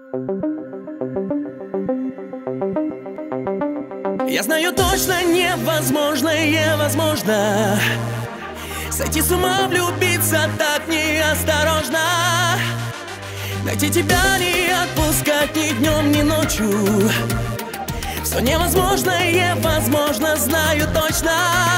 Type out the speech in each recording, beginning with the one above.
Я знаю точно, невозможное возможно. Сойти с ума, влюбиться так неосторожно. Найти тебя, не отпускать ни днем, ни ночью. Все невозможное возможно, знаю точно.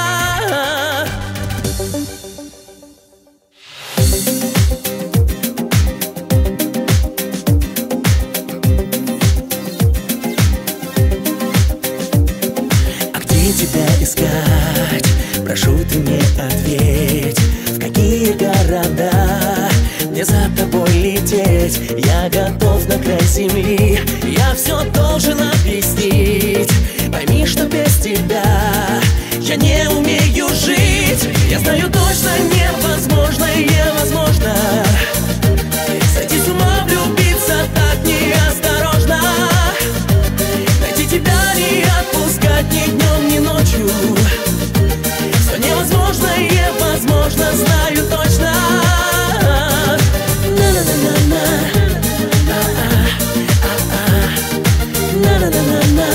Тебя искать, прошу, ты мне ответь, в какие города мне за тобой лететь? Я готов на край земли, я все должен объяснить. Пойми, что без тебя я не умею жить. Я знаю точно, невозможное возможно. Сойти с ума, влюбиться так неосторожно. Найти тебя, не отпускать ни днем, ни ночью. Все невозможное возможно, знаю точно. На-на-на-на-на, на-на-на-на-на,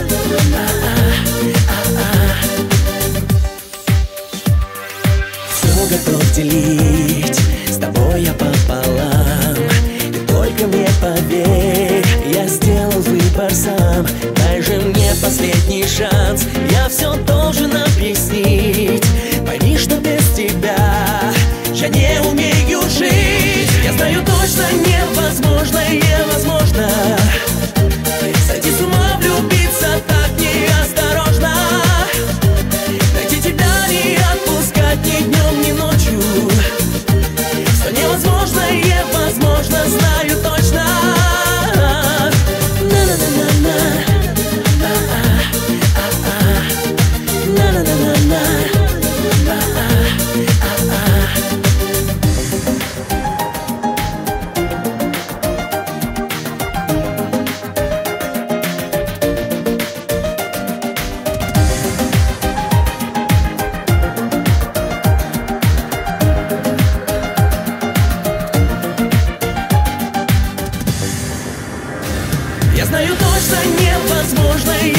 все готов делить с тобой я пополам. Ты только мне поверь, я сделал выбор сам. Дай же мне последний шанс, я все должен объяснить. Пойми, что без тебя я не умею жить. Я знаю точно, невозможное возможно. Сойти с ума, влюбиться так неосторожно. Найти тебя, не отпускать ни днем, ни ночью. Все невозможное возможно, знаю точно. Я знаю точно, невозможное